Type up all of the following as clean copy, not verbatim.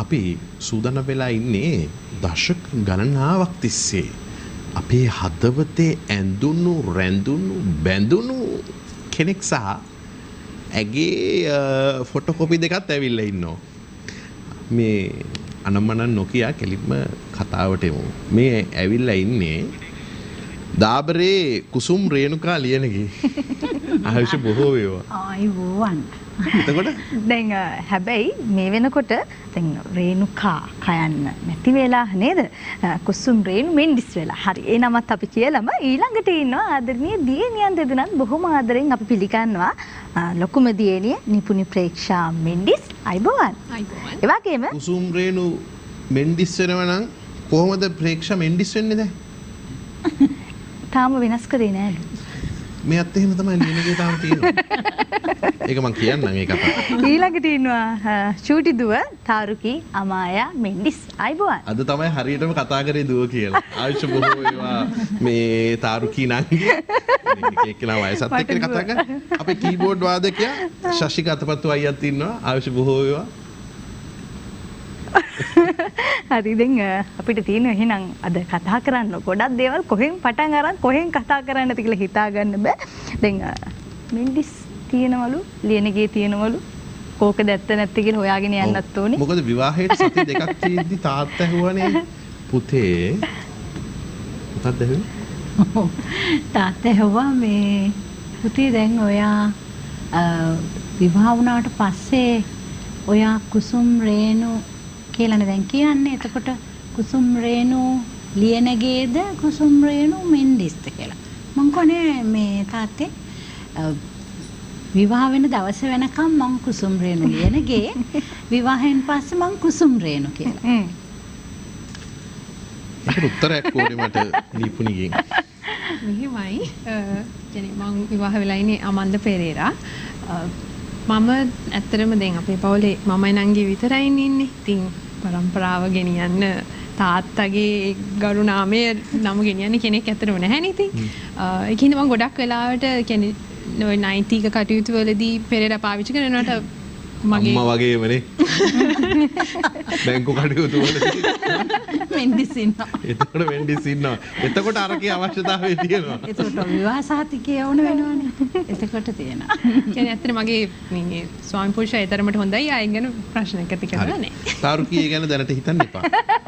අපි සූදානම් වෙලා ඉන්නේ දශක ගණනාවක් තිස්සේ අපේ හදවතේ ඇඳුණු රැඳුණු බැඳුණු කෙනෙක් සහ ඇගේ ෆොටෝකොපි දෙකත් ඇවිල්ලා ඉන්නවා. මේ අනම්මනම් නොකිය කෙලින්ම කතාවට එමු. මේ ඇවිල්ලා ඉන්නේ දාබරේ කුසුම් රේණුකා ලියනගේ. ආයුෂ බොහෝ වේවා. ආයිබෝවන්. එතකොට දැන් හැබැයි මේ වෙනකොට දැන් රේණුකා කයන්න නැති වෙලා නේද? කුසුම් රේණු මෙන්ඩිස් වෙලා. හරි. ඒ නමත් අපි කියලාම ඊළඟට ඉන්නවා ආදරණීය දියණියන් දෙදෙනාත් බොහොම ආදරෙන් අපි පිළිගන්නවා. ලොකුම දියණිය නිපුණි ප්‍රේක්ෂා මෙන්ඩිස්. ආයිබෝවන්. ආයිබෝවන්. ඒ වගේම කුසුම් රේණු මෙන්ඩිස් වෙනවා නම් කොහොමද ප්‍රේක්ෂා මෙන්ඩිස් වෙන්නේ දැන්? තාම වෙනස් කරේ නෑ. මේ අත් එහෙම තමයි ලියනගේ තාම තියෙනවා. ඒක මම කියන්නම් ඒ කතාව. ඊළඟට ඉන්නවා චූටි දුව තාරුකි අමායා මෙන්ඩිස්. ආයිබෝවන්. අද තමයි හරියටම කතා කරේ දුව කියලා. ආයුෂ බොහෝ වේවා මේ තාරුකි නංගි. එක්කෙනා වයසත් එක්ක කතා කරා. අපේ කීබෝඩ් වාදකයා ශෂික අතපත්තු අයියත් ඉන්නවා. ආයුෂ බොහෝ වේවා. හරි දැන් අපිට තියෙන එහෙනම් අද කතා කරන්න ගොඩක් දේවල් කොහෙන් පටන් අරන් කොහෙන් කතා කරන්නද කියලා හිතා ගන්න බෑ. දැන් මෙන්ඩිස් තියෙනවලු ලියනගේ තියෙනවලු කෝකද ඇත්ත නැත්ද කියලා හොයාගෙන යන්නත් ඕනේ. මොකද විවාහයට සති දෙකක් තියෙද්දි තාත්තා ඇහුවානේ පුතේ මොකක්ද ඇහුවේ? තාත්තා ඇහුවා මේ පුතේ දැන් ඔයා විවාහ වුණාට පස්සේ ඔයා කුසුම් රේණු කියලානේ දැන් කියන්නේ. එතකොට කුසුම් රේණු ලියනගේද කුසුම් රේණු මෙන්ඩිස්ද කියලා. මං කොනේ මේ තාත්තේ විවාහ වෙන දවස වෙනකම් මං කුසුම් රේණු ලියනගේ විවාහයෙන් පස්සේ මං කුසුම් රේණු කියලා. ඒකට උත්තරයක් ඕනේ මට නිපුණිගෙන්. මෙහිමයි කියන්නේ මං විවාහ වෙලා ඉන්නේ අමන්ද පෙරේරා. මම ඇත්තටම දැන් අපේ පවුලේ මමයි නංගි විතරයි ඉන්නේ. ඉතින් පරම්පරාව ගෙනියන්න තාත්තගේ ගරු නාමය නම ගෙනියන්න කෙනෙක් ඇත්තටම නැහැ නේ. ඉතින් ඒක හින්දා මම ගොඩක් වෙලාවට කියන්නේ 90 ක කටයුතු වලදී පෙරේරා පාවිච්චි කරනකොට මගේ අම්මා වගේමනේ. බැංකු කටයුතු වලදී මෙන්ඩිස් ඉන්නවා. එතකොට මෙන්ඩිස් ඉන්නවා. එතකොට අරකේ අවශ්‍යතාවය තියෙනවා. එතකොට විවාහ සහතිකය වුණ වෙනවනේ. එතකොට තියෙනවා. කියන්නේ ඇත්තට මගේ මේ ස්වාමි පුරුෂයා ඊතරමට හොඳයි. ආයෙත් ගැන ප්‍රශ්නයක් ඇති කරලා නැහැ. තාරුකී ගැන දැනට හිතන්න එපා.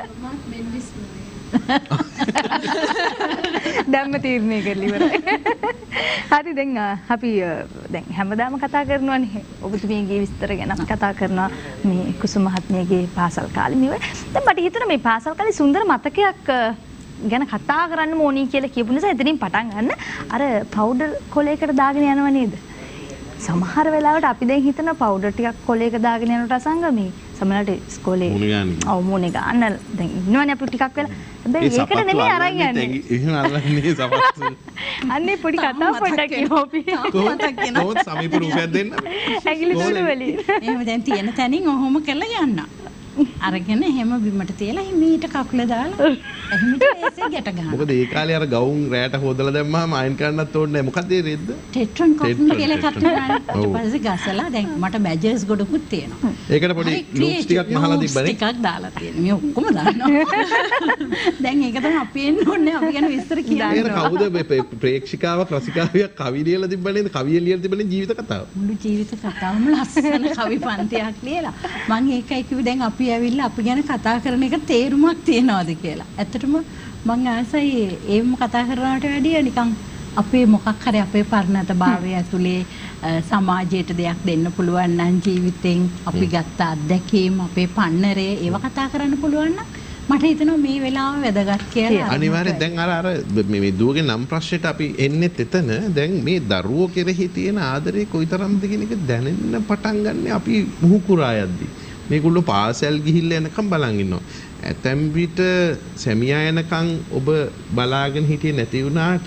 දැම්ම තීරණය කරලා ඉවරයි. හරි දැන් අපි දැන් හැමදාම කතා කරනවානේ ඔබතුමියගේ විස්තර ගැන කතා කරනවා මේ කුසුම මහත්මියගේ පාසල් කාලේ මේව. දැන් මට හිතෙනවා මේ පාසල් කාලේ සුන්දර මතකයක් ගැන කතා කරන්න ඕනි කියලා කියපු නිසා එතනින් පටන් ගන්න අර පවුඩර් කොලයකට දාගෙන යනව නේද? සමහර වෙලාවට අපි දැන් හිතන පවුඩර් ටිකක් කොලයක දාගෙන යනට අසංගමී සමහරට ඉස්කෝලේ ඔව් මුනේ ගන්න දැන් ඉන්නවනේ අපි ටිකක් වෙලා හැබැයි ඒකට නෙමෙයි අරන් යන්නේ එහෙම අල්ලන්නේ සමහර අන්නේ පොඩි කතා පොඩ්ඩක් කියෝපි කොහොමද සමීප රූපයක් දෙන්න ඇගිලි සුළු වලින් එහෙම දැන් තියෙන තැනින් ඔහොම කරලා යන්න අරගෙන එහෙම බිමට තියලා හිමීට කකුල දාලා එහෙමිට ඒසේ ගැට ගන්නවා. මොකද ඒ කාලේ අර ගවුම් රැට හොදලා දැම්මම අයින් කරන්නත් ඕනේ නැහැ. මොකද ඒ රෙද්ද? ටෙට්‍රොන් කොෆ්න් කියලා එකක් තියෙනවා. ඊට පස්සේ ගසලා දැන් මට බැජර්ස් ගොඩකුත් තියෙනවා. ඒකට පොඩි ලූප්ස් ටිකක් මහලා තිබ්බනේ. ටිකක් දාලා තියෙනවා. මේ ඔක්කොම දානවා. දැන් ඒක තමයි අපි එන්න ඕනේ. අපි ගැන විස්තර කියන්න. ඒක කවුද ප්‍රේක්ෂිකාවක් රසිකාවියක් කවි ලියලා තිබ්බ නේද? කවිය ලියලා තිබ්බනේ ජීවිත කතාව. මුළු ජීවිත කතාවම ලස්සන කවි පන්තියක් ලියලා. මම ඒකයි කිව්වේ දැන් අපි ඇවිල්ලා අපි ගැන කතා කරන එක තේරුමක් තියනවාද කියලා. ඇත්තටම මම ආසයි ඒම කතා කරනවට වැඩිය නිකන් අපේ මොකක් හරි අපේ පරිණතභාවය ඇතුලේ සමාජයට දෙයක් දෙන්න පුළුවන් නම් ජීවිතෙන් අපි ගත්ත අත්දැකීම් අපේ පන්නරය ඒව කතා කරන්න පුළුවන් නම් මට හිතෙනවා මේ වෙලාව වැදගත් කියලා. අනිවාර්යයෙන් දැන් අර මේ දුවගේ නම් ප්‍රශ්නෙට අපි එන්නෙත් එතන දැන් මේ දරුවෝ කෙරෙහි තියෙන ආදරේ කොයිතරම්ද කියන එක දැනෙන්න පටන් ගන්න අපි මුහුකුරා යද්දි. මේගොල්ලෝ පාසල් ගිහිල්ලා එනකම් බලන් ඉන්නවා. ඇතැම් විට සැමියා එනකම් ඔබ බලාගෙන හිටියේ නැති වුණාට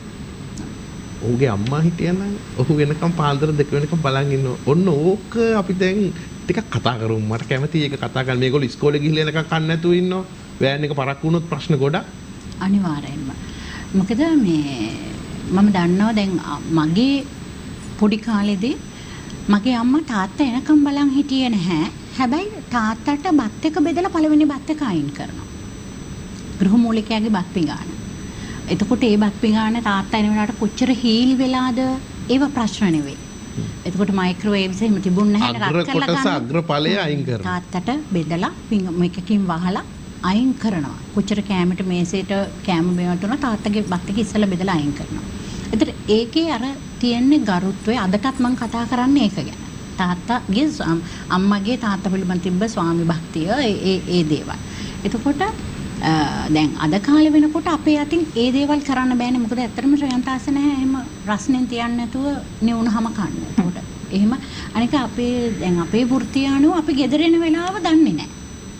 ඔහුගේ අම්මා හිටියනම් ඔහු වෙනකම් පාන්දර 2 වෙනකම් බලන් ඉන්නවා. ඔන්න ඕක අපි දැන් ටිකක් කතා කරමු. මට කැමතියි ඒක කතා කරන්න. මේගොල්ලෝ ඉස්කෝලේ ගිහිල්ලා එනකම් කන්න නැතුව ඉන්නවා. වෑන් එක පරක්කු වුණොත් ප්‍රශ්න ගොඩක්. අනිවාර්යෙන්ම. මොකද මේ මම දන්නවා දැන් මගේ පොඩි කාලේදී මගේ අම්මා තාත්තා එනකම් බලන් හිටියේ නැහැ. හැබැයි තාත්තට බත් එක බෙදලා පළවෙනි බත් එක අයින් කරනවා. ගෘහමූලිකයාගේ බත් පිඟාන. එතකොට ඒ බත් පිඟාන තාත්තා එන වෙලාවට කොච්චර හීල් වෙලාද ඒව ප්‍රශ්න නෙවෙයි. එතකොට මයික්‍රෝවේව්ස් එහෙම තිබුණ නැහැ රත් කරලා ගන්න. අග්‍රඵලය අයින් කරනවා. තාත්තට බෙදලා මේකකින් වහලා අයින් කරනවා. කොච්චර කැමරට මේසෙට කැම බේවට උනා තාත්තගේ බත් එක ඉස්සලා බෙදලා අයින් කරනවා. එතකොට ඒකේ අර තියෙන්නේ ගරුත්වය අදටත් මම කතා කරන්නේ ඒක ගැන. තාත්තගේ අම්මගේ තාත්තා පිළිබඳ තිබ්බ ස්වාමි භක්තිය ඒ දේවල්. එතකොට දැන් අද කාලේ වෙනකොට අපේ අතින් ඒ දේවල් කරන්න බෑනේ. මොකද ඇත්තටම ශ්‍රේයන්තාස නැහැ එහෙම රස්නෙන් තියන්නේ නැතුව නිවුනහම කන්න. එතකොට එහෙම අනික අපේ වෘත්තිය අනුව අපි ගෙදර එන වෙලාව දන්නේ නැහැ.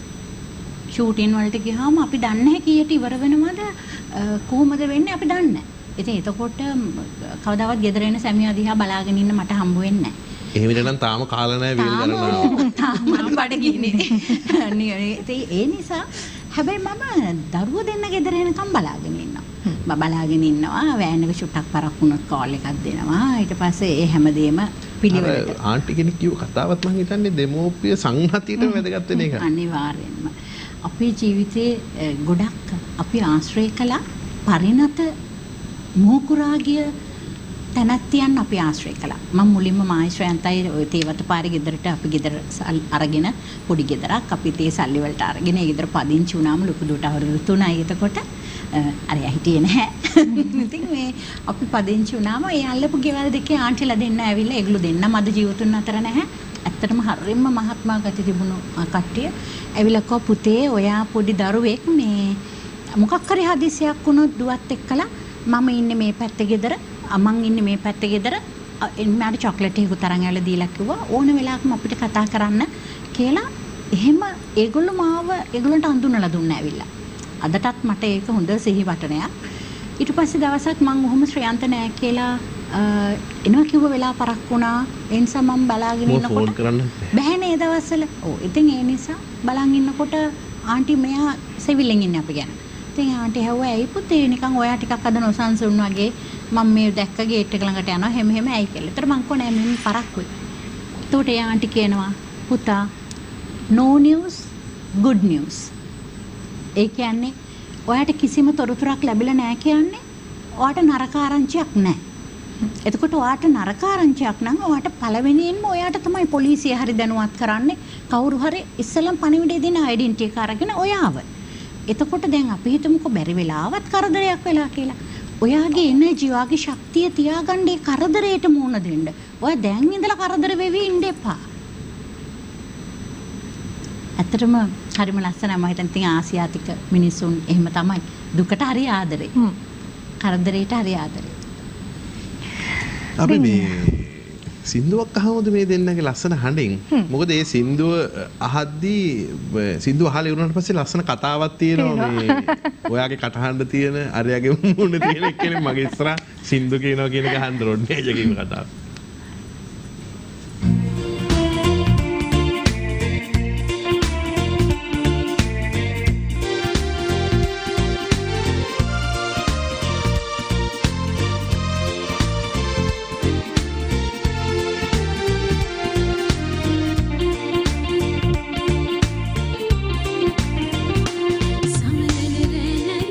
ෂූටින් වලට ගියාම අපි දන්නේ නැහැ කීයට ඉවර වෙනවද කොහොමද වෙන්නේ අපි දන්නේ නැහැ. ඉතින් එතකොට කවදාවත් ගෙදර එන සැමියා දිහා බලාගෙන ඉන්න මට හම්බ වෙන්නේ නැහැ. එහෙම ඉතින් තාම කාලා නැහැ වීල් කරනවා. තාම බඩගින්නේ. ඒ නිසා හැබැයි මම දරුවෝ දෙන්න ගෙදර එනකම් බලාගෙන ඉන්නවා. බලාගෙන ඉන්නවා වෑන් එක චුට්ටක් පරක් වුණොත් කෝල් එකක් දෙනවා. ඊට පස්සේ ඒ හැමදේම පිළිවෙලට. ආන්ටි කෙනෙක් කිව්ව කතාවත් මම හිතන්නේ දෙමෝපිය සංහතියට වැදගත් වෙන එක. අනිවාර්යෙන්ම. අපේ ජීවිතේ ගොඩක් අපි ආශ්‍රය කළ පරිණත මෝකුරාගිය තැනැත්තියන් අපි ආශ්‍රය කළා. මම මුලින්ම මායිශ්‍රයන්තයි ඔය තේවත පාරේ ගෙදරට අපි ගෙදර අරගෙන පොඩි ගෙදරක් අපි තේ සල්ලි වලට අරගෙන ඒ ගෙදර පදිංචි වුණාම ලොකු දුවට අවුරුදු 3යි. එතකොට අරයා හිටියේ නැහැ. ඉතින් මේ අපි පදිංචි වුණාම ඒ අල්ලපු ගෙවල් දෙකේ ආන්ටිලා දෙන්න ඇවිල්ලා ඒගොල්ලෝ දෙන්නම අද ජීවිතුන් අතර නැහැ. ඇත්තටම හරියම මහත්මා ගති තිබුණු කට්ටිය ඇවිල්ලා කෝ පුතේ ඔයා පොඩි දරුවෙක් මේ මොකක් හරි හදිසියක් වුණොත් දුවත් එක්කලා මම ඉන්නේ මේ පැත්තේ ගෙදර අමන් ඉන්නේ මේ පැත්තේ ගෙදර මට චොක්ලට් එකක් තරන් ඇවිල්ලා දීලා කිව්වා ඕන වෙලාවකම අපිට කතා කරන්න කියලා. එහෙම ඒගොල්ලෝ මාව ඒගොල්ලන්ට අඳුනලා දුන්නා ඇවිල්ලා. අදටත් මට ඒක හොඳ සිහිවටනයක්. ඊට පස්සේ දවසක් මම ඔහොම ශ්‍රේයන්ත නෑ කියලා එනවා කිව්ව වෙලාව පරක් වුණා. ඒ නිසා මම බලාගෙන ඉන්නකොට බෑනේ ඒ දවස්වල. ඔව් ඉතින් ඒ නිසා බලන් ඉන්නකොට ආන්ටි මෙයා සෙවිලෙන් ඉන්නේ අපි ගැන. ඉතින් ආන්ටි හැව්වා ඇයි පුතේ නිකන් ඔයා ටිකක් අද නොසන්සුන් වගේ මම මේ දැක්ක ගේට් එක ළඟට යනවා හැම ඇයි කියලා. ඒතර මං කොහොනේ මම පරක්කුයි. එතකොට ඒ ආන්ටි කියනවා පුතා no news good news. ඒ කියන්නේ ඔයාට කිසිම තොරතුරක් ලැබිලා නැහැ කියන්නේ ඔයාට නරක ආරංචියක් නැහැ. එතකොට ඔයාට නරක ආරංචියක් නම් ඔයාට පළවෙනියෙන්ම ඔයාට තමයි පොලිසිය හරි දැනුවත් කරන්නේ. කවුරු හරි ඉස්සෙල්ලම පණිවිඩය දෙන ඩෙන්ටිටි එක අරගෙන ඔයාව. එතකොට දැන් අපි හිතමුකෝ බැරි වෙලාවත් කරදරයක් වෙලා කියලා. ඔයාගේ එනර්ජි ඔයාගේ ශක්තිය තියාගන්න ඒ කරදරයට මුහුණ දෙන්න. ඔයා දැන් ඉඳලා කරදර වෙවි ඉන්න එපා. ඇත්තටම හරිම ලස්සනයි මම හිතන්නේ ඉතින් ආසියාතික මිනිසුන් එහෙම තමයි. දුකට හරි ආදරේ. කරදරයට හරි ආදරේ. අපි මේ සින්දුවක් අහමුද මේ දෙන්නගේ ලස්සන හඬින්. මොකද ඒ සින්දුව අහද්දී සින්දුව අහලා ඉවරනට පස්සේ ලස්සන කතාවක් තියෙනවා මේ ඔයාගේ කටහඬ තියෙන අරයාගේ මුණ තියෙන එක්කෙනෙක් මගේ ඉස්සරහා සින්දු කියනවා කියන එක අහන්න රොඩ්නේ අයියාගේ කතාව.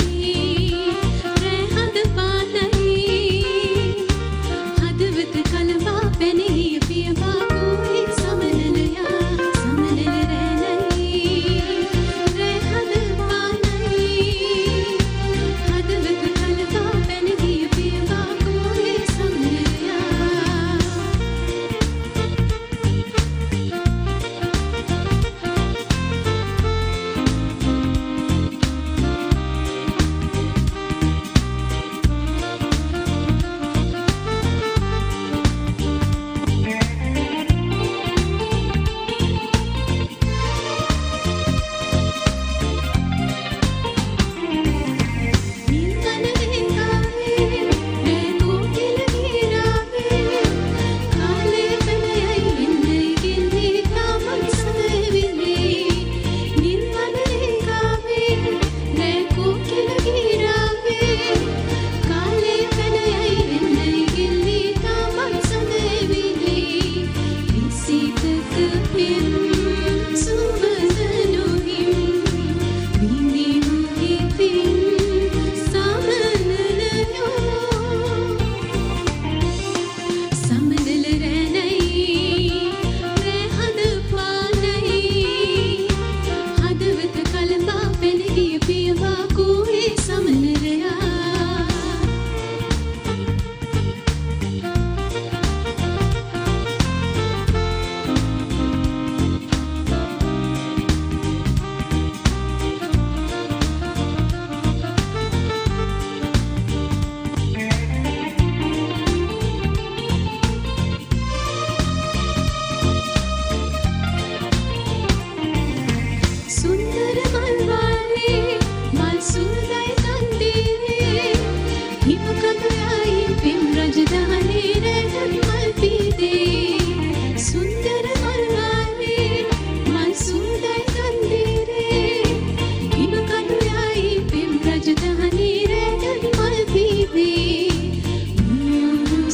කල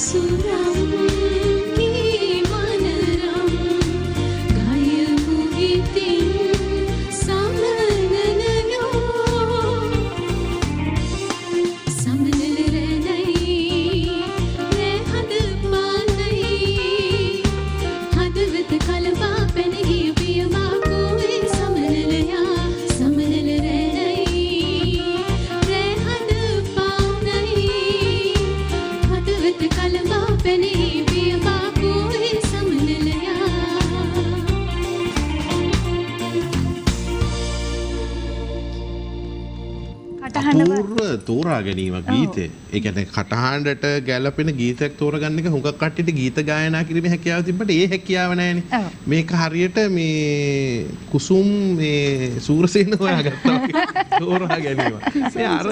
තෝරා ගැනීම ගීතේ. ඒ කියන්නේ කටහඬට ගැළපෙන ගීතයක් තෝරගන්න එක හුඟක් කට්ටියට ගීත ගායනා කිරීමේ හැකියාව තිබ්බට ඒ හැකියාව නැහැනේ. මේක හරියට මේ කුසුම් මේ සූරසේන හොයාගත්තා වගේ තෝරා ගැනීම. මේ අර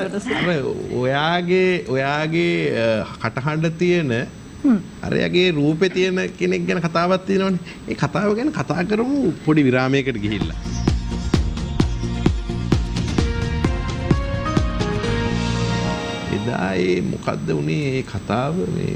ඔයාගේ කටහඬ තියෙන අරයාගේ රූපේ තියෙන කෙනෙක් ගැන කතාවක් තියෙනවනේ. ඒ කතාව ගැන කතා කරමු පොඩි විරාමයකට ගිහිල්ලා. ඒ මොකද්ද උනේ ඒ කතාව මේ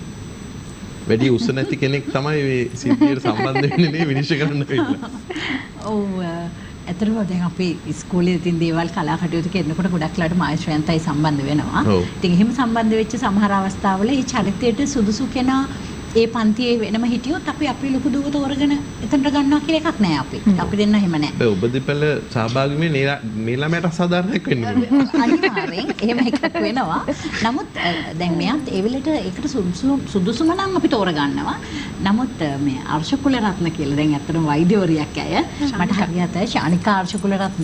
වැඩි උස නැති කෙනෙක් තමයි මේ සිද්ධියට සම්බන්ධ වෙන්නේ නේ විනිශ්චය කරන්න වෙන්නේ. ඔව් ඇත්තටම දැන් අපි ඉස්කෝලේ තියෙන දේවල් කලා කටයුතු කරනකොට ගොඩක් ලාට මාශ්‍රයන්තයි සම්බන්ධ වෙනවා. ඉතින් එහෙම සම්බන්ධ වෙච්ච සමහර අවස්ථාවල ඒ චරිතයට සුදුසු කෙනා ඒ පන්තියේ වෙනම හිටියොත් අපි ලොකු දුව තෝරගෙන එතනට ගන්නවා කියලා එකක් නෑ අපි. අපි දෙන්න එහෙම නෑ. ඔබ දෙපළ සහභාගී මේ ළමයට අසාධාරණයක් වෙන්නේ. අනිවාර්යෙන් එහෙම එකක් වෙනවා. නමුත් දැන් මෙයාත් ඒ වෙලෙට ඒකට සුදුසුම නම් අපි තෝරගන්නවා. නමුත් මේ අර්ෂ කුලරත්න කියලා දැන් ඇත්තටම වෛද්‍යවරියක් අය මට හරියට ශානිකා අර්ෂ කුලරත්න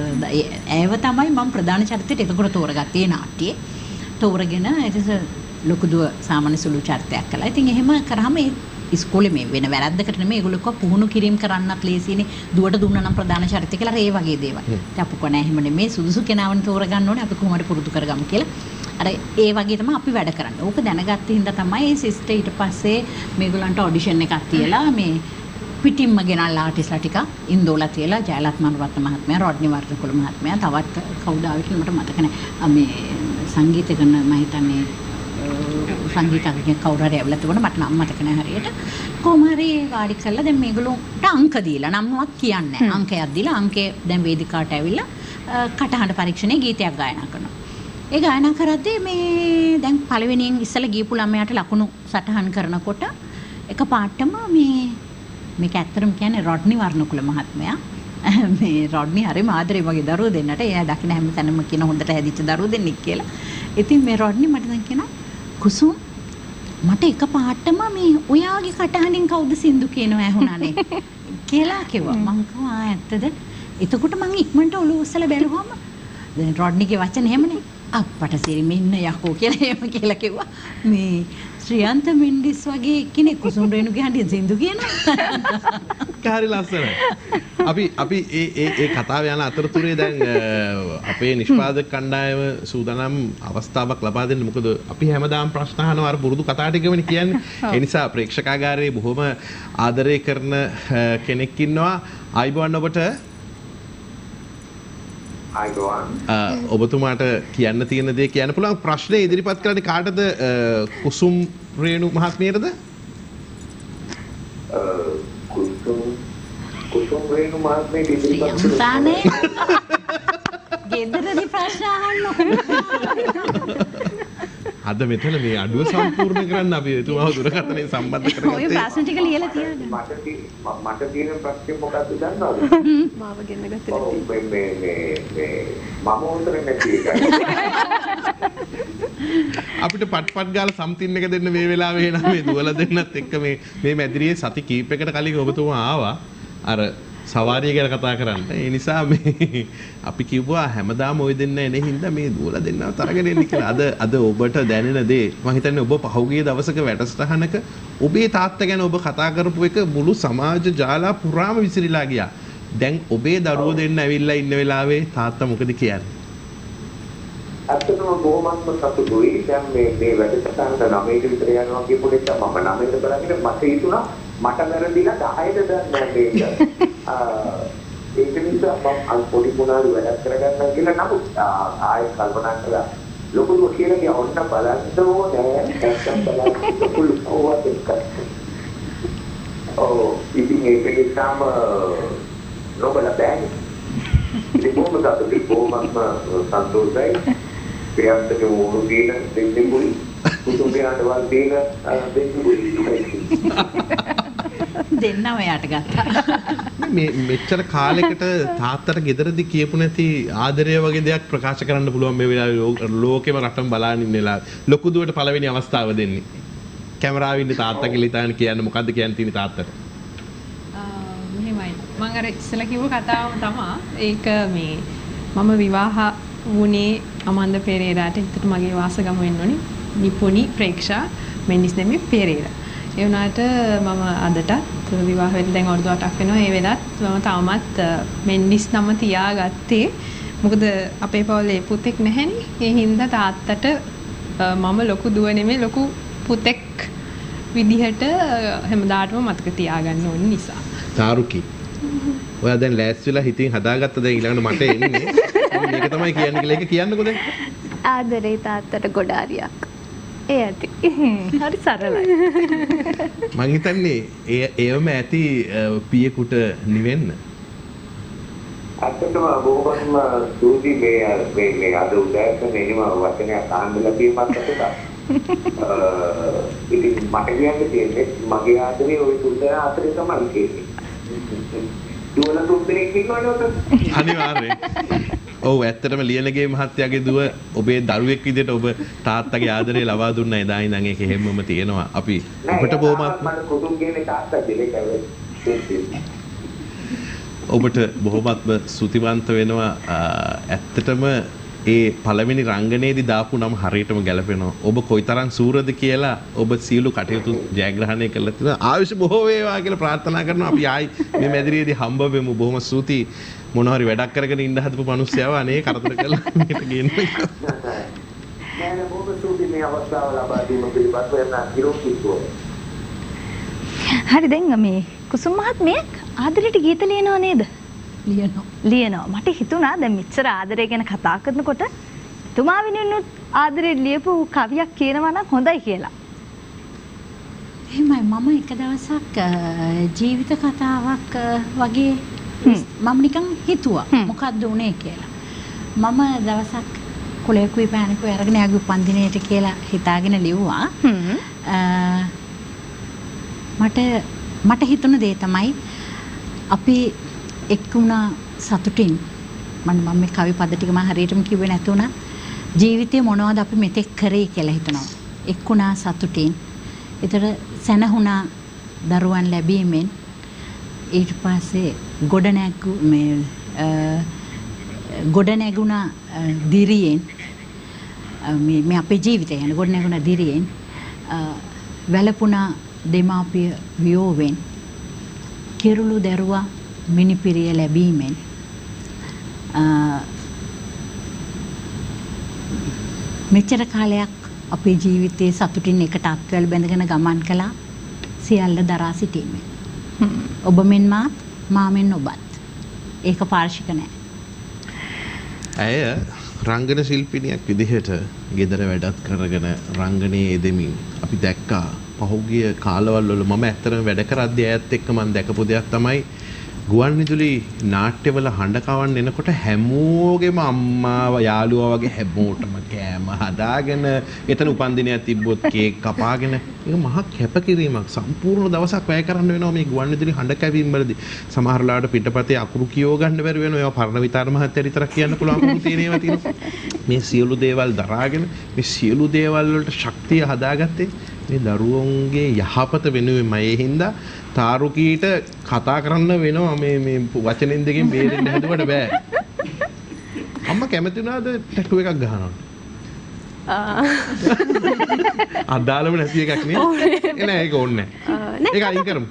ඒව තමයි මම ප්‍රධාන චරිතයට එකකට තෝරගත්තේ නාට්‍යයේ. තෝරගෙන ඊට ලොකු දුව සාමාන්‍ය සුළු චරිතයක් කළා. ඉතින් එහෙම කරාම ඒ ඉස්කෝලේ මේ වෙන වැරද්දකට නෙමෙයි ඒගොල්ලෝ කව පුහුණු කිරීම කරන්නත් ලේසියිනේ. දුවට දුන්නා නම් ප්‍රධාන චරිතය කියලා ඒ වගේ දේවල්. ඉතින් අපු කොන එහෙම නෙමෙයි සුදුසු කෙනාවන් තෝරගන්න ඕනේ. අපි කොහොමද පුරුදු කරගමු කියලා. අර ඒ වගේ තමයි අපි වැඩ කරන්නේ. ඕක දැනගත්ත හින්දා තමයි මේ සිස්ටර් ඊට පස්සේ මේගොල්ලන්ට ඔඩිෂන් එකක් තියලා මේ පිටින්ම ගෙනල්ලා ආටිස්ලා ටික ඉන්දෝලා තියලා ජයලත් මනරත්න මහත්මයා, රොඩ්නි වර්ණකුල මහත්මයා, තවත් කවුද ආවේ කියලා මට මතක නැහැ. මේ සංගීත කරන මම හිතන්නේ සංගීතඥයෙක් කවුරු හරි ඇවිල්ලා තිබුණා මට නම් මතක නැහැ හරියට. කොහොම හරි වාඩි කරලා දැන් මේගොල්ලෝට අංක දීලා නම්වත් කියන්නේ නැහැ. අංකයක් දීලා අංකේ දැන් වේදිකාවට ඇවිල්ලා කටහඬ පරීක්ෂණයේ ගීතයක් ගායනා කරනවා. ඒ ගායනා කරද්දී මේ දැන් පළවෙනියෙන් ඉස්සලා ගියපු ළමයාට ලකුණු සටහන් කරනකොට එක පාටම මේක ඇත්තටම කියන්නේ රොඩ්නි වර්ණකුල මහත්මයා. මේ රොඩ්නි හරිම ආදරේ වගේ දරුවෝ දෙන්නට එයා දකින හැම තැනම කියන හොඳට හැදිච්ච දරුවෝ දෙන්නෙක් කියලා. ඉතින් මේ රොඩ්නි මට දැන් කියනවා කුසුම් මට එක පාටම මේ ඔයාගේ කටහඬින් කවුද සින්දු කියනවා ඇහුණානේ කියලා කිව්වා. මං කිව්වා ඇත්තද? එතකොට මං ඉක්මනට ඔළුව උස්සලා බැලුවාම දැන් රොඩ්නිගේ වචන එහෙමනේ අප්පට සිරි මෙන්න යකෝ කියලා එහෙම කියලා කිව්වා. මේ ශ්‍රියන්ත මෙන්ඩිස් වගේ කෙනෙක් කුසුම් රේණුගේ හඬින් සින්දු කියනවා. හරි ලස්සනයි. අපි ඒ කතාව යන අතරතුරේ දැන් අපේ නිෂ්පාදක කණ්ඩායම සූදානම් අවස්ථාවක් ලබා දෙන්න. මොකද අපි හැමදාම ප්‍රශ්න අහනවා අර පුරුදු කතා ටිකමනේ කියන්නේ. ඒ නිසා ප්‍රේක්ෂකාගාරයේ බොහොම ආදරය කරන කෙනෙක් ඉන්නවා. ආයිබෝන් ඔබට. ඔබතුමාට කියන්න තියෙන දේ කියන්න පුළුවන්. ප්‍රශ්නේ ඉදිරිපත් කරන්නේ කාටද? කුසුම් රේණු මහත්මියටද? කුසුම් රේණු මහත්මියට ඉදිරිපත් කරන්නේ. ගෙදරදී ප්‍රශ්න අහන්න. අද මෙතන මේ අඩුව සම්පූර්ණ කරන්න අපි එතුමාව දුරකථනයෙන් සම්බන්ධ කරගත්තා. ඔය ප්‍රශ්න ටික ලියලා තියන්න. මට තියෙන ප්‍රශ්නේ මොකක්ද දන්නවද? මාව ගෙන්න ගත්තේ නැති. මේ මම උන්තරේ නැති එකයි. අපිට පට්පට් ගාලා සම්තින් එක දෙන්න මේ වෙලාවේ එනවා මේ දුවලා දෙන්නත් එක්ක මේ මැදිරියේ සති කීපයකට කලින් ඔබතුමා ආවා. අර සවාරිය ගැන කතා කරන්න. ඒ නිසා මේ අපි කිව්වා හැමදාම ওই දෙන්න එන හින්දා මේ දුවලා දෙන්නව තරගෙන එන්න කියලා. අද ඔබට දැනෙන දේ මම හිතන්නේ ඔබ පහුගිය දවසක වැඩසටහනක ඔබේ තාත්තා ගැන ඔබ කතා කරපු එක මුළු සමාජ ජාලා පුරාම විසිරීලා ගියා. දැන් ඔබේ දරුවෝ දෙන්න ඇවිල්ලා ඉන්න වෙලාවේ තාත්තා මොකද කියන්නේ? අත්‍යවශ්‍යම බොහොමත්ම සතුටුයි. දැන් මේ වැඩසටහනට 9ට විතර යනවා කියපු නිසා මම 9ට බලන්නේ මට හිතුණා මට වැරදිලා 10ට දැන් මේක ඒක නිසා මම පොඩි මොනාරි වැඩක් කරගන්නවා කියලා නමුත් ආයෙත් කල්පනා කළා ලොකු දුව කියලා ගියා ඔන්න බලන්න ඕනේ නැත්තම් බලන්න පුළුවන් ඕවත් එක්ක. ඉතින් ඒක නිසාම නොබල බෑනේ. ඉතින් කොහොමද අපි කොහොමද සන්තෝෂයි ප්‍රයත්නක වුණු දින දෙන්නේ පුරි කුතුහලයට වල් දින දෙන්නේ පුරි දෙන්නම යට ගත්තා. මේ මෙච්චර කාලයකට තාත්තට ගෙදරදී කියපු නැති ආදරය වගේ දෙයක් ප්‍රකාශ කරන්න පුළුවන් මේ වෙලාවේ ලෝකෙම රටම බලාගෙන ඉන්න වෙලාව ලොකු දුවට පළවෙනි අවස්ථාව දෙන්නේ. කැමරාවේ ඉන්න තාත්තා කියලා ඉතින් කියන්නේ මොකද්ද කියන්න තියෙන තාත්තට? මෙහෙමයි. මම අර ඉස්සෙල්ලා කිව්ව කතාව තමයි ඒක මේ මම විවාහ වුණේ අමන්ද පෙරේරාට. ඒකට මගේ වාසගම වෙන්න ඕනි. නිපුණි ප්‍රේක්ෂා මෙන්ඩිස් නෙමෙයි පෙරේරා. ඒ වුණාට මම අදටත් විවාහ වෙන්න දැන් අවුරුදු 8ක් වෙනවා. ඒ වෙලත් මම තවමත් මෙන්ඩිස් නම තියාගත්තේ. මොකද අපේ පවුලේ පුතෙක් නැහැනේ. ඒ හින්දා තාත්තට මම ලොකු දුව නෙමෙයි ලොකු පුතෙක් විදිහට හැමදාටම මතක තියාගන්න ඕන නිසා. තාරුකි. ඔයා දැන් ලෑස්තිලා හිතින් හදාගත්ත දැන් ඊළඟට මට එන්නේ. මේක තමයි කියන්නේ කියලා එක කියන්නකෝ දැන්. ආදරේ තාත්තට ගොඩාරියක්. ඒ ඇති. හරි සරලයි. මං හිතන්නේ ඒවම ඇති පියෙකුට නිවෙන්න. අත්තටම බොහොමත්ම සූදි මේ අද උදෑසන එනම වචනයක් අහන්න ලැබීමත් අතට. ඉතින් මට කියන්න තියෙන්නේ මගේ ආදරේ ওই තුන්දෙනා අතරේ තමයි තියෙන්නේ. දුවන තුන්දෙනෙක් ඉන්නවනේ ඔතන. අනිවාර්යෙන්. ඔව් ඇත්තටම ලියනගේ මහත්තයාගේ දුව ඔබේ දරුවෙක් විදිහට ඔබ තාත්තගේ ආදරේ ලබා දුන්නා එදා ඉඳන් ඒක හැමෝම තියෙනවා. අපි ඔබට බොහොමත්ම මට කුතුම් කියන්නේ තාත්තා දෙලේ ඔබට බොහොමත්ම ස්තුතිවන්ත වෙනවා. ඇත්තටම ඒ පළවෙනි රංගනයේදී දාපු නම හරියටම ගැලපෙනවා. ඔබ කොයිතරම් සූරද කියලා ඔබ සියලු කටයුතු ජයග්‍රහණය කළා තියෙනවා. ආයුෂ බොහෝ වේවා කියලා ප්‍රාර්ථනා කරනවා. අපි ආයි මේ මැදිරියේදී හම්බ වෙමු. බොහොම ස්තුතියි. මොනවා හරි වැඩක් කරගෙන ඉන්න හදපු මිනිස්සයව අනේ කරදර කරලා මෙහෙට ගේන්න. නෑ බොහොම ස්තුතියි මේ අවස්ථාව ලබා දීම පිළිබඳව යන හිරෝකිතුව. හරි දැන් මේ කුසුම් මහත්මිය ආදරයට ගීත ලියනව නේද? ලියනවා. මට හිතුණා දැන් මෙච්චර ආදරය ගැන කතා කරනකොට තුමා වෙනුවෙන් ආදරේ ලියපු කවියක් කියනවා නම් හොඳයි කියලා. එහෙමයි මම එක දවසක් ජීවිත කතාවක් වගේ මම නිකන් හිතුවා මොකක්ද උනේ කියලා. මම දවසක් කොලේකුයි පෑනකුයි අරගෙන ආගේ උපන්දිනේට කියලා හිතාගෙන ලිව්වා. මට හිතුණ දේ තමයි අපි එක්ුණා සතුටින් මම මේ කවි පද ටික මම හරියටම කිව්වේ නැතුණා ජීවිතේ මොනවද අපි මෙතෙක් කරේ කියලා හිතනවා. එක්ුණා සතුටින්. ඒතර සැනහුණා දරුවන් ලැබීමෙන් ඊට පස්සේ ගොඩනැගුණා දිරියෙන් මේ අපේ ජීවිතය යන ගොඩනැගුණා දිරියෙන් වැළපුණා දෙමාපිය වියෝවෙන් කිරුළු දරුවා මිනිපිරිය ලැබීමෙන් මෙච්චර කාලයක් අපේ ජීවිතයේ සතුටින් එකට අත්වැල් බැඳගෙන ගමන් කළා සියල්ල දරා සිටීමෙන්. ඔබ මෙන් මා මෙන් ඔබත්. ඒක පාර්ශික නැහැ. ඇය රංගන ශිල්පිනියක් විදිහට ගෙදර වැඩත් කරගෙන රංගනයේ යෙදෙමින් අපි දැක්කා පහුගිය කාලවල වල මම ඇත්තටම වැඩ කරද්දී ඇයත් එක්ක මම දැකපු දෙයක් තමයි ගුවන්විදුලි නාට්‍යවල හඬ කවන්න එනකොට හැමෝගෙම අම්මා යාළුවා වගේ හැමෝටම කෑම හදාගෙන එතන උපන්දිනයක් තිබ්බොත් කේක් කපාගෙන ඒක මහා කැපකිරීමක් සම්පූර්ණ දවසක් වැය කරන්න වෙනවා මේ ගුවන්විදුලි හඬ කැවීම වලදී සමහර ලාට පිටපතේ අකුරු කියව ගන්න බැරි වෙනවා ඒවා පරණ විතර මහත්තයා විතරක් කියන්න පුළුවන් මොකද තියෙනවා තියෙනවා මේ සියලු දේවල් දරාගෙන මේ සියලු දේවල් වලට ශක්තිය හදාගත්තේ මේ දරුවන්ගේ යහපත වෙනුවෙන්ම ඒ හින්දා තාරුකීට කතා කරන්න වෙනවා මේ වචනෙන් දෙකෙන් බේරෙන්න හැදුවට බෑ. අම්මා කැමති වුණාද ටැටු එකක් ගහනවා? අදාළම නැති එකක් නේ. නෑ ඒක ඕනේ නෑ. ඒක අයින් කරමු.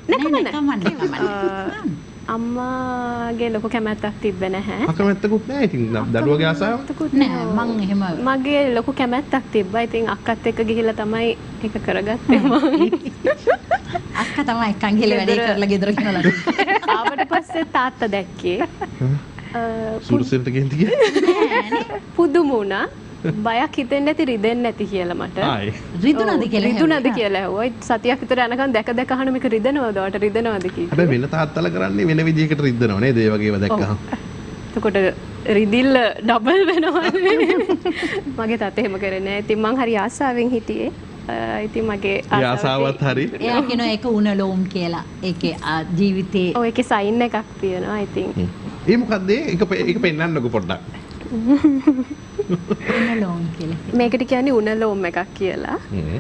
අම්මාගේ ලොකු කැමැත්තක් තිබ්බේ නැහැ. කැමැත්තකුත් නෑ. ඉතින් දරුවගේ ආසාවක් නෑ මං එහෙම මගේ ලොකු කැමැත්තක් තිබ්බා. ඉතින් අක්කත් එක්ක ගිහිල්ලා තමයි ඒක කරගත්තේ මම. අක්කා තමයි එක්කන් ගිහලා වැඩේ කරලා ගෙදර ගෙනලා ආවට පස්සේ තාත්තා දැක්කේ. සුරුසෙන්ට ගෙන්ද ගියා. පුදුම වුණා. බයක් හිතෙන්නේ නැති රිදෙන්නේ නැති කියලා මට. ආයි. රිදුනද කියලා රිදුනද කියලා ඇහුවා. සතියක් විතර යනකම් දැක දැක අහන මේක රිදෙනවද? වට රිදෙනවද කියලා. හැබැයි වෙන තාත්තලා කරන්නේ වෙන විදිහකට රිද්දනවා නේද? ඒ වගේව දැක්කහම. එතකොට රිදිල්ල ඩබල් වෙනවා. මගේ තාත්තා එහෙම කරේ නෑ. ඉතින් මං හරි ආසාවෙන් හිටියේ. ඉතින් මගේ ආසාවත් හරි. එයා කියනවා ඒක උණලෝම් කියලා. ඒකේ ජීවිතේ ඔය ඒකේ සයින් එකක් තියෙනවා. ඉතින් ඒ මොකද්ද? ඒක පෙන්නන්නකො පොඩ්ඩක්. උණලෝම් කියලා. මේකට කියන්නේ උණලෝම් එකක් කියලා.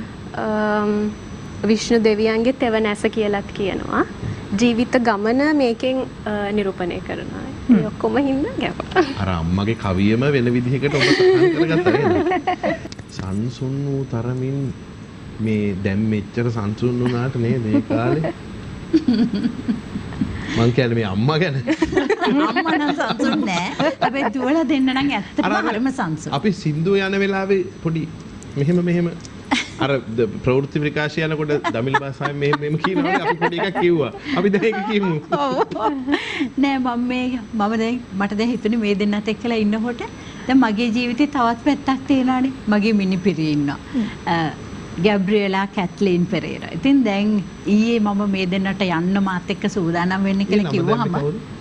විෂ්ණු දෙවියන්ගේ තෙවන ඇස කියලාත් කියනවා. ජීවිත ගමන මේකෙන් නිරූපණය කරනවා. ඒ ඔක්කොම හින්දා ගැප්පා. අර අම්මගේ කවියම වෙන විදිහකට ඔබ සටහන් කරගත්තා නේද? සංසුන් වූ තරමින් මේ දැන් මෙච්චර සංසුන් වුණාට නේද මේ කාලේ? මං කියන්නේ මේ අම්මා ගැන. අම්මා නම් සංසුන් නෑ. හැබැයි දුවලා දෙන්න නම් ඇත්තටම හරිම සංසුන්. අපි සින්දුව යන වෙලාවේ පොඩි මෙහෙම අර ප්‍රවෘත්ති විකාශය යනකොට දමිළ භාෂාවෙන් මෙහෙම කියනවා අපි පොඩි එකක් කිව්වා. අපි දැන් ඒක කියමු. නෑ මම දැන් මට දැන් හිතුනේ මේ දෙන්නත් එක්කලා ඉන්නකොට දැන් මගේ ජීවිතේ තවත් පැත්තක් තියෙනවානේ. මගේ මිනිපිරිය ඉන්නවා. ගැබ්‍රියලා කැත්ලින් පෙරේරා. ඉතින් දැන් ඊයේ මම මේ දෙන්නට යන්න මාත් එක්ක සූදානම් වෙන්න කියලා කිව්වහම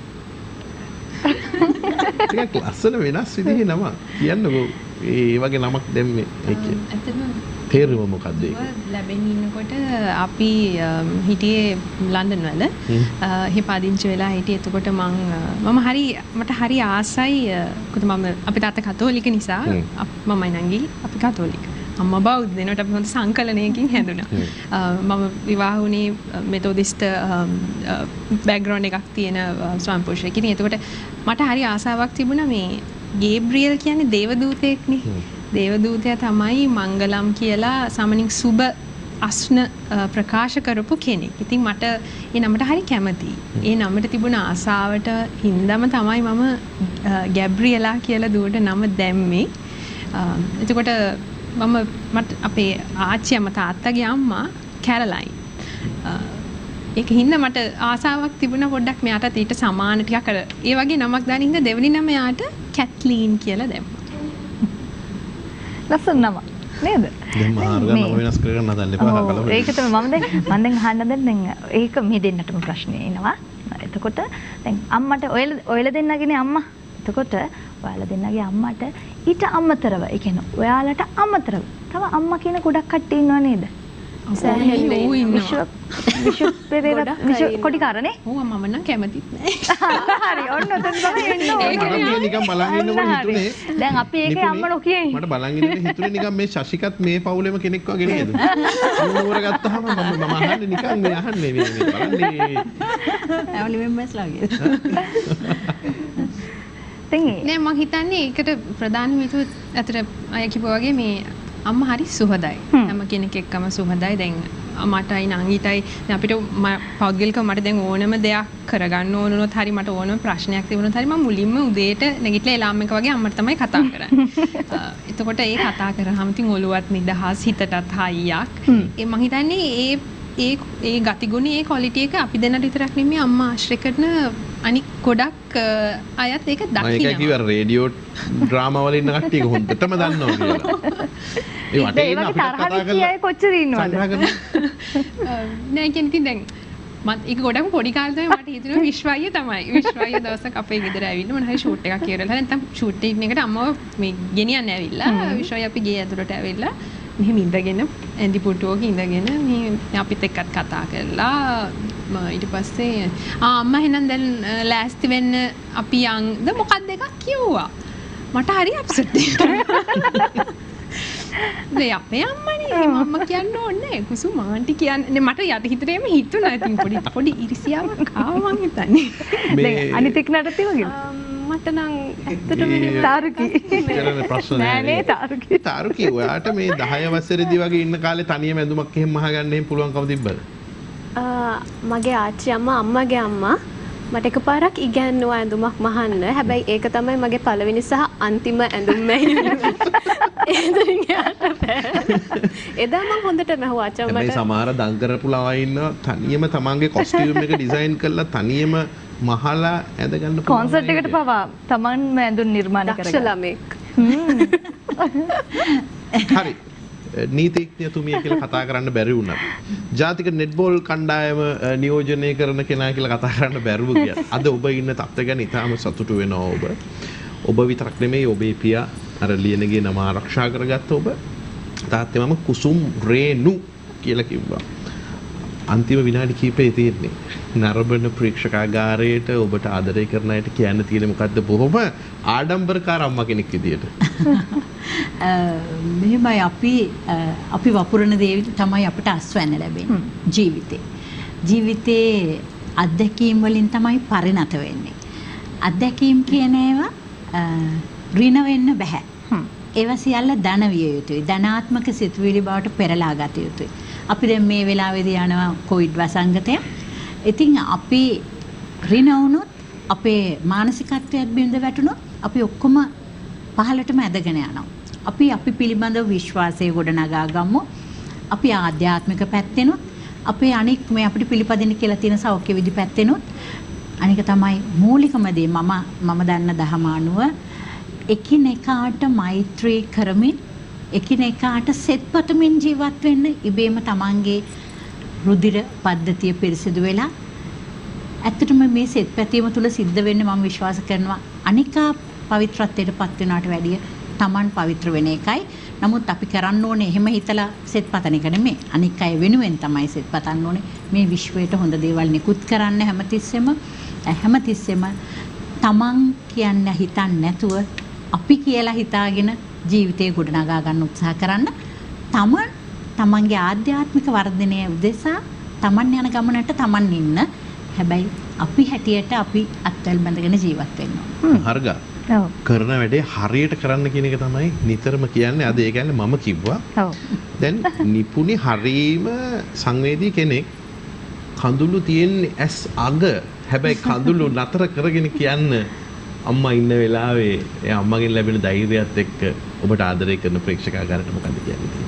ටිකක් ලස්සන වෙනස් විදිහේ නම කියන්නකෝ. ඒ වගේ නමක් දැම්මේ ඒකේ. ඇත්තටම තේරුම මොකද්ද ඒක? ලැබෙන් ඉන්නකොට අපි හිටියේ ලන්ඩන් වල. එහි පදිංචි වෙලා හිටියේ. එතකොට මට හරි ආසයි. මොකද මම අපේ තාත්තා කතෝලික නිසා මමයි නංගි අපි කතෝලික. අම්මා බෞද්ධ දෙනකොට අපි හොඳ සංකලනයකින් හැදුනා. මම විවාහ වුණේ මෙතෝදිස්ට් බෑග්ග්‍රවුන්ඩ් එකක් තියෙන ස්වාමි පුරුෂයෙක්. ඉතින් එතකොට මට හරි ආසාවක් තිබුණා මේ ගේබ්‍රියල් කියන්නේ දේවදූතයෙක්නේ. දේවදූතයා තමයි මංගලම් කියලා සාමාන්‍යයෙන් සුබ අස්න ප්‍රකාශ කරපු කෙනෙක්. ඉතින් මට ඒ නමට හරි කැමතියි. ඒ නමට තිබුණ ආසාවට හින්දාම තමයි මම ගැබ්‍රියලා කියලා දුවට නම දැම්මේ. එතකොට මට අපේ ආච්චි අම්මා තාත්තගේ අම්මා කැරලයින්. ඒක හින්දා මට ආසාවක් තිබුණා පොඩ්ඩක් මෙයාට ඊට සමාන ටිකක් අර ඒ වගේ නමක් දාන හින්දා දෙවෙනි නම එයාට කැත්ලීන් කියලා දැම්මා. ලස්සන නම නේද? දැන් මාර්ග නම වෙනස් කරගන්න හදන්න එපා කලබල. ඒක තමයි මම දැන් අහන්න දැන් ඒක මේ දෙන්නටම ප්‍රශ්නේ එනවා. එතකොට දැන් අම්මට ඔයලා දෙන්නගේනේ අම්මා. එතකොට ඔයාලා දෙන්නගේ අම්මට ඊට අමතරව ඒ කියන්නේ ඔයාලට අමතරව තව අම්මා කියන ගොඩක් කට්ටිය ඉන්නව නේද? විශු පෙරේරා විශු කොටිකාරනේ. ඔව් මම නම් කැමතිත් නෑ. හරි ඔන්න ඔතන තමයි එන්නේ. ඒක නිකන් බලන් ඉන්නකොට හිතුනේ. දැන් අපි ඒකේ අම්මා නොකියේ. මට බලන් ඉන්නකොට හිතුනේ නිකන් මේ ශෂිකත් මේ පවුලේම කෙනෙක් වගේ නේද? නෝර ගත්තාම මම අහන්නේ නිකන් මේ අහන්නේ මේ බලන්නේ. family members ලාගේ. නෑ මං හිතන්නේ ඒකට ප්‍රධාන හේතුව අතර අය කිව්වා වගේ මේ අම්මා හරි සුහදයි. හැම කෙනෙක් එක්කම සුහදයි. දැන් මටයි නංගිටයි දැන් අපිට පෞද්ගලිකව මට දැන් ඕනම දෙයක් කරගන්න ඕන වුණොත් හරි මට ඕනම ප්‍රශ්නයක් තිබුණොත් හරි මම මුලින්ම උදේට නැගිටලා එලාම් එක වගේ අම්මට තමයි කතා කරන්නේ. එතකොට ඒ කතා කරාම ඉතින් ඔළුවත් නිදහස් හිතටත් හයියක්. ඒ මං හිතන්නේ ඒ ගතිගුණ ඒ ක්වොලිටි එක අපි දෙන්නට විතරක් නෙමෙයි අම්මා ආශ්‍රය කරන අනික් ගොඩක් අයත් ඒක දකිනවා. මම ඒක කිව්වා රේඩියෝ ඩ්‍රාමා වල ඉන්න කට්ටිය හොඳටම දන්නවා කියලා. ඒ වටේ ඉන්න අපිට කතා කරලා කොච්චර ඉන්නවද? නෑ කියන්නේ දැන් මත් ඒක ගොඩක් පොඩි කාලේ තමයි මට හිතුනේ විශ්වය තමයි. විශ්වය දවසක් අපේ ගෙදර ඇවිල්ලා මොන හරි ෂූට් එකක් කියලා. නැත්නම් ෂූට් එකට අම්මව මේ ගෙනියන්න ඇවිල්ලා විශ්වය අපි ගේ ඇතුළට ඇවිල්ලා මෙහෙම ඉඳගෙන ඇඳි පුටුවක ඉඳගෙන මේ අපිත් එක්කත් කතා කරලා ඊට පස්සේ අම්මා එහෙනම් දැන් ලෑස්ති වෙන්න අපි යන්ද මොකක්ද එකක් කිව්වා. මට හරි අප්සෙට් වෙනවා. මේ අපේ අම්මනේ මම කියන්න ඕනේ කුසුම ආන්ටි කියන්නේ මට යට හිතේම හිතුණා. ඉතින් පොඩි ඉරිසියාවක් ආවා මං හිතන්නේ. දැන් අනිත් එක්ක නටති වගේ. මට නම් ඇත්තටම තාරුකි. කරන ප්‍රශ්න නෑ තාරුකි. තාරුකි ඔයාට මේ 10 වසරේදී වගේ ඉන්න කාලේ තනියම ඇඳුමක් එහෙම මහගන්න එහෙම පුළුවන්කම තිබ්බද? මගේ ආච්චි අම්මාගේ අම්මා මට එකපාරක් ඉගැන්නුවා ඇඳුමක් මහන්න. හැබැයි ඒක තමයි මගේ පළවෙනි සහ අන්තිම ඇඳුම එදා මම හොඳට මැහුවා ආච්චි අම්මට. හැබැයි සමහර දන් කරපු ළමයි ඉන්නවා තනියම තමන්ගේ කොස්ටියුම් එක ඩිසයින් කරලා තනියම මහලා ඇඳ ගන්න පුළුවන්. කොන්සර්ට් එකට පවා තමන්ම ඇඳුම් නිර්මාණය කරගන්න. දක්ෂ ළමෙක්. හරි. නීතිඥතුමිය කියලා කතා කරන්න බැරි වුණා. ජාතික නෙට්බෝල් කණ්ඩායම නියෝජනය කරන කෙනා කියලා කතා කරන්න බැරුව ගියා. අද ඔබ ඉන්න තත්ත්වය ගැන ඉතාම සතුටු වෙනවා ඔබ. ඔබ විතරක් නෙමෙයි ඔබේ පියා අර ලියනගේ නම ආරක්ෂා කරගත්ත ඔබ. තාත්තේ මම කුසුම් රේනු කියලා කිව්වා. අන්තිම විනාඩි කිහිපේ තියෙන්නේ. නරඹන ප්‍රේක්ෂකාගාරයට ඔබට ආදරය කරන අයට කියන්න තියෙන්නේ මොකද්ද? බොහොම ආඩම්බරකාර අම්මා කෙනෙක් විදියට. මෙහෙමයි අපි වපුරන දේ තමයි අපිට අස්වැන්න ලැබෙන්නේ ජීවිතේ. ජීවිතේ අත්දැකීම් වලින් තමයි පරිණත වෙන්නේ. අත්දැකීම් කියන ඒවා ඍණ වෙන්න බෑ. ඒවා සියල්ල ධන විය යුතුයි. ධනාත්මක සිතුවිලි බවට පෙරලා ගත යුතුයි. අපි දැන් මේ වෙලාවේදී යනවා කොවිඩ් වසංගතය. ඉතින් අපි ඍණ වුණොත් අපේ මානසිකත්වයට බිඳ වැටුණොත් අපි ඔක්කොම පහළටම ඇදගෙන යනවා. අපි පිළිබඳව විශ්වාසය ගොඩනගා ගමු. අපි ආධ්‍යාත්මික පැත්තෙනුත් අපේ අනික් මේ අපිට පිළිපදින්න කියලා තියෙන සෞඛ්‍ය විදි පැත්තෙනුත් අනික තමයි මූලිකම දේ මම දන්න දහම අනුව එකිනෙකාට මෛත්‍රී කරමින් එකිනෙකාට සෙත්පතමින් ජීවත් වෙන්න ඉබේම තමන්ගේ රුධිර පද්ධතිය පිරිසිදු වෙලා ඇත්තටම මේ සෙත්පැතීම තුල සිද්ධ වෙන්නේ මම විශ්වාස කරනවා අනිකා පවිත්‍රත්වයට පත් වෙනාට වැඩිය තමන් පවිත්‍ර වෙන එකයි. නමුත් අපි කරන්න ඕනේ එහෙම හිතලා සෙත්පතන එක නෙමෙයි. අනික් අය වෙනුවෙන් තමයි සෙත්පතන්න ඕනේ. මේ විශ්වයට හොඳ දේවල් නිකුත් කරන්න හැමතිස්සෙම තමන් කියන්න හිතන්නේ නැතුව අපි කියලා හිතාගෙන ජීවිතේ ගොඩනගා ගන්න උත්සාහ කරන්න. තමන්ගේ ආධ්‍යාත්මික වර්ධනය උදෙසා තමන් යන ගමනට තමන් ඉන්න. හැබැයි අපි හැටියට අපි අත්වල බඳගෙන ජීවත් වෙන්න ඕන. හර්ගා. කරන වැඩේ හරියට කරන්න කියන එක තමයි නිතරම කියන්නේ. අද ඒ කියන්නේ මම කිව්වා. දැන් නිපුණි හරීම සංවේදී කෙනෙක් කඳුළු තියෙන්නේ ඇස් අග. හැබැයි කඳුළු නතර කරගෙන කියන්න අම්මා ඉන්න වෙලාවේ ඒ අම්මගෙන් ලැබෙන ධෛර්යයත් එක්ක ඔබට ආදරය කරන ප්‍රේක්ෂකාගාරයට මොකද කියන්නේ?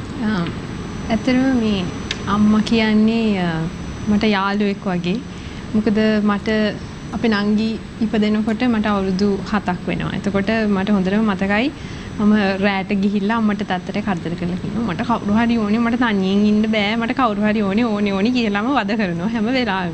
ඇත්තටම මේ අම්මා කියන්නේ මට යාළුවෙක් වගේ. මොකද මට අපේ නංගි ඉපදෙනකොට මට අවුරුදු 7ක් වෙනවා. එතකොට මට හොඳටම මතකයි මම රැට ගිහිල්ලා අම්මට තාත්තට කරදර කරලා කියනවා මට කවුරු හරි ඕනේ මට තනියෙන් ඉන්න බෑ මට කවුරු හරි ඕනේ කියලාම වද කරනවා හැම වෙලාවෙම.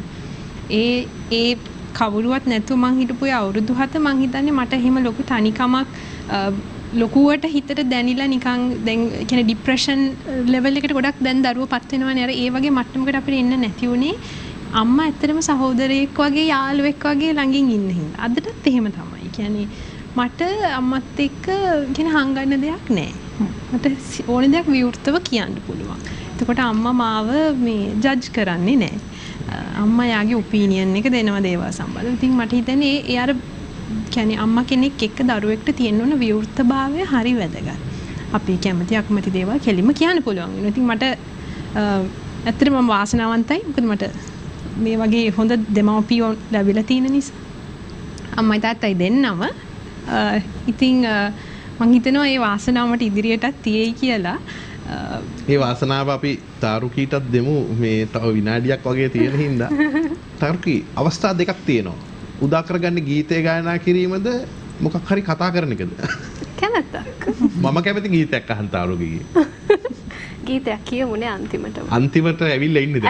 ඒ කවුරුවත් නැතුව මං හිටපු අවුරුදු 7 මං හිතන්නේ මට එහෙම ලොකු තනිකමක් ලොකුවට හිතට දැනිලා නිකන් දැන් කියන්නේ ડિප්‍රෙෂන් ලෙවල් එකට ගොඩක් දැන් දරුවෝපත් වෙනවානේ. අර ඒ වගේ මට්ටමකට අපිට එන්න නැති උනේ අම්මා ඇත්තටම සහෝදරයෙක් වගේ යාළුවෙක් වගේ ළඟින් ඉන්න හින්දා. අදටත් එහෙම තමයි. කියන්නේ මට අම්මත් එක්ක කියන හංගන්න දෙයක් නැහැ. මට ඕන දෙයක් විවෘතව කියන්න පුළුවන්. එතකොට අම්මා මාව මේ ජජ් කරන්නේ නැහැ. අම්මා යාගේ ඔපිනියන් එක දෙනවා දේවල් සම්බන්ධව. ඉතින් මට හිතෙන්නේ ඒ අර කියන්නේ අම්මා කෙනෙක් එක්ක දරුවෙක්ට තියෙන ඕන විවෘතභාවය හරි වැදගත්. අපි කැමති අකමැති දේවල් කෙලින්ම කියන්න පුළුවන් වෙනවා. ඉතින් මට ඇත්තටම මම වාසනාවන්තයි. මොකද මට මේ වගේ හොඳ දෙමව්පියෝ ලැබිලා තියෙන නිසා. අම්මයි තාත්තයි දෙන්නම ඉතින් මං හිතනවා මේ වාසනාව මට ඉදිරියටත් තියෙයි කියලා. මේ වාසනාව අපි තාරුකීටත් දෙමු මේ තව විනාඩියක් වගේ තියෙන හින්දා. තාරුකී අවස්ථා දෙකක් තියෙනවා. උදා කරගන්න ගීතය ගායනා කිරීමද මොකක් හරි කතා කරන එකද? කැමැත්තක්. මම කැමති ගීතයක් අහන්න තාරුකී. ගීතයක් කියමුනේ අන්තිමටම. අන්තිමට ඇවිල්ලා ඉන්නද?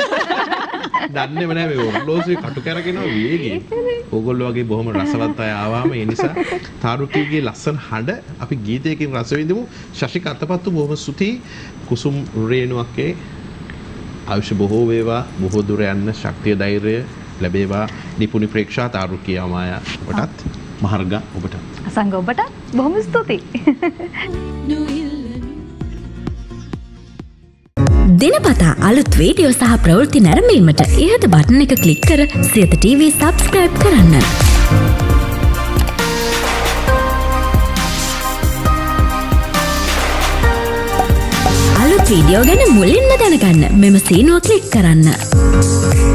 දන්නේම නැහැ මේ ඔර්ලෝසුවේ කටු කරගෙනවා වේගයෙන්. ඕගොල්ලෝ වගේ බොහොම රසවත් අය ආවම ඒ නිසා තාරුකීගේ ලස්සන හඬ අපි ගීතයකින් රස විඳමු. ශෂික අතපත්තු බොහොම ස්තුතියි. කුසුම් රේණුවක්ගේ ආයුෂ බොහෝ වේවා. බොහෝ දුර යන්න ශක්තිය ධෛර්යය ලැබේවා. නිපුණි ප්‍රේක්ෂා තාරුකී අමායා ඔබටත් මහර්ගා ඔබටත්. අසංග ඔබට බොහොම ස්තුතියි. දිනපතා අලුත් වීඩියෝ සහ ප්‍රවෘත්ති නැරඹීමට ඉහත බටන් එක ක්ලික් කර සියත TV සබ්ස්ක්‍රයිබ් කරන්න. අලුත් වීඩියෝ ගැන මුලින්ම දැනගන්න මෙම සීනුව ක්ලික් කරන්න.